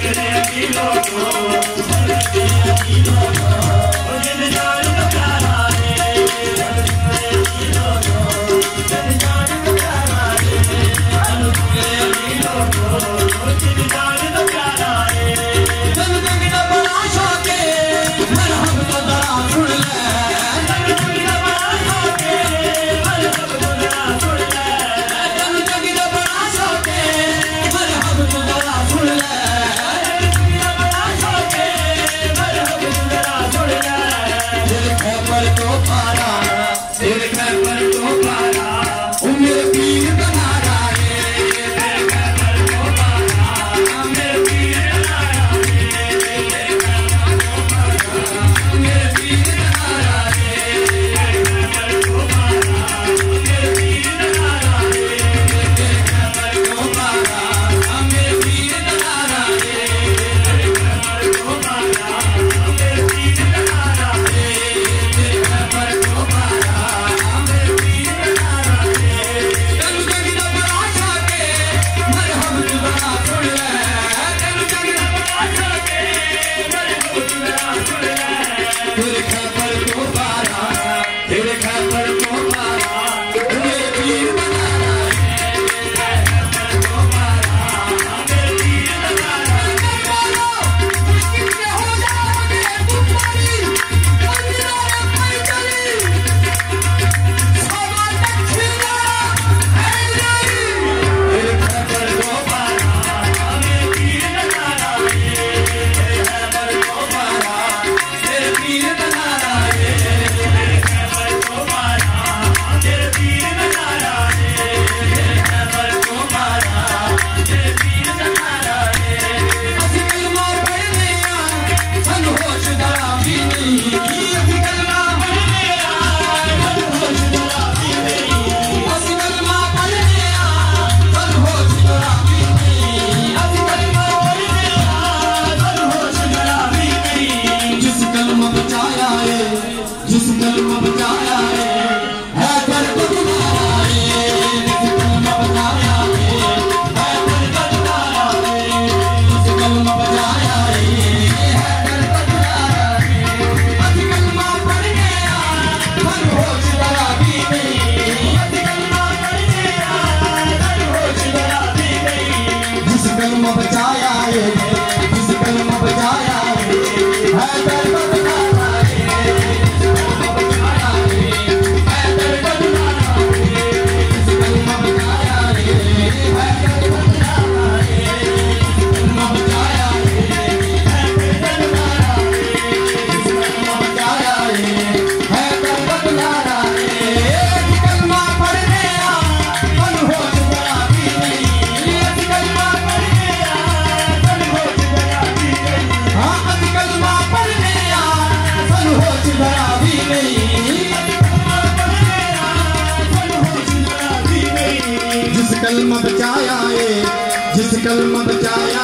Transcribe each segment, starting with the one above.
कलमा बचाया है, जिस कलमा बचाया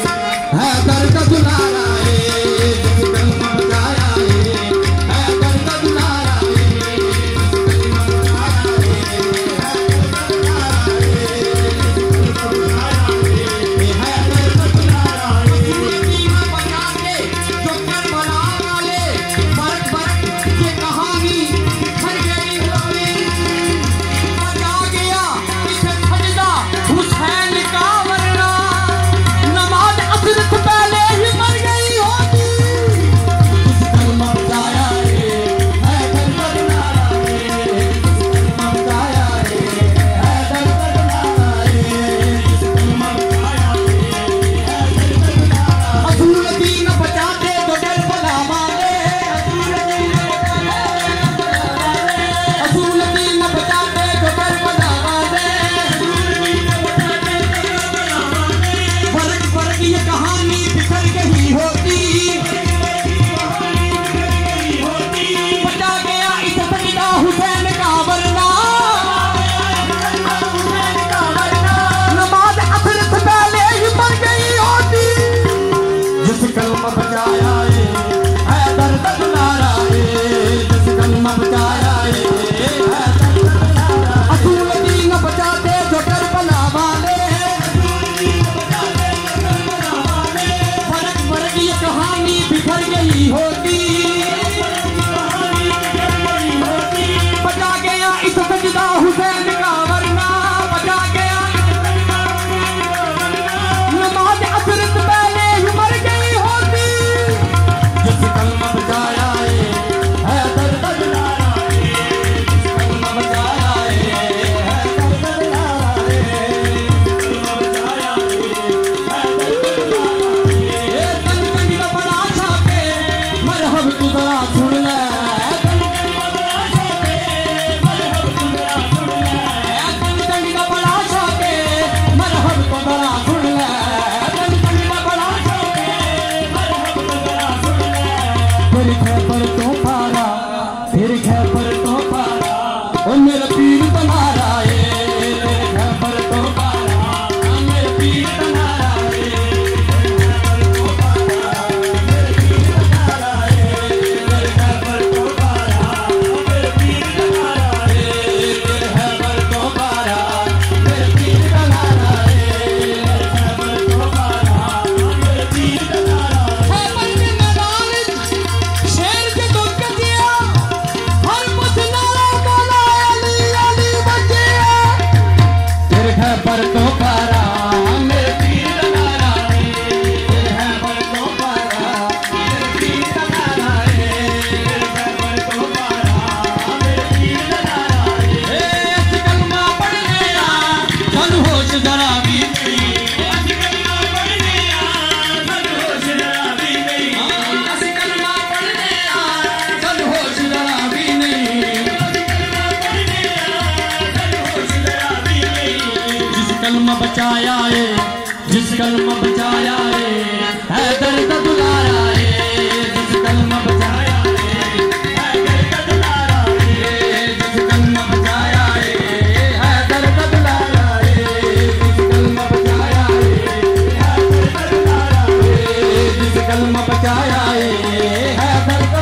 है दर का दुलारा है, जिस कलमा बचाया है दर का दुलारा है, जिस कलमा बचाया है दर का दुलारा है। कीमा बचा के जो कर बना वाले फर्क फर्क ये कहानी हर गई होली बचा गया इसे सजदा हुसैन का वरना नमाज बड़ी होती, बचा गया इस सजदा हुसैन का वरना, बचा गया नमाज असर से पहले ही मर गई होती। जिस कलमा बचाया है दर्द दुलारा, जिस कलमा बचाया है दर्द दुलारा, सुन ले तंगी का बड़ा शौके मरहब को बड़ा सुन ले, तंगी का बड़ा शौके मरहब को बड़ा सुन ले। फिर खैबर तो पारा, फिर खैबर तो पारा, ओ मेरा पीर तुम्हारा है, खैबर तो पारा, मेरा पीर तुम्हारा है, खैबर तो पारा, मेरा पीर तुम्हारा है, खैबर तो पारा, मेरा पीर तुम्हारा है, खैबर तो पारा, मेरा पीर तुम्हारा है, खैबर तो पारा, मेरा पीर तुम्हारा है। खैबर के मैदान शेर के दुख दिया, हर मुझ नारा बोला अली अली बचे। फिर खैबर तो पारा, मेरे पीर तुम्हारा है, फिर खैबर तो पारा, मेरे पीर तुम्हारा है, फिर खैबर तो पारा, मेरे पीर तुम्हारा है। ऐसी कलमा पढ़ने आ चल होश जरा भी नहीं, ऐसी कलमा पढ़ने आ चल होश जरा भी नहीं, ऐसी कलमा पढ़ने आ चल होश जरा भी नहीं, ऐसी कलमा पढ़ने आ चल होश जरा भी नहीं। जिस कलमा बचाया है, जिस कलमा बचाया है दर्द दुलारा है, जिस कलमा बचाया है दर्द दुलारा है, जिस कलमा बचाया है दर्द दुलारा है, जिस कलमा बचाया है दर्द दुलारा है, जिस कलमा बचाया है दर्द